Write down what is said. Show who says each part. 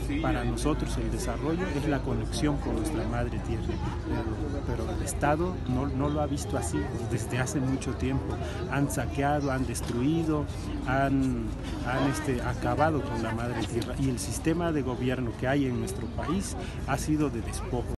Speaker 1: para nosotros el desarrollo es la conexión con nuestra madre tierra, pero el Estado no lo ha visto así desde hace mucho tiempo. Han saqueado, han destruido, han acabado con la madre tierra, y el sistema de gobierno que hay en nuestro país ha sido de despojo.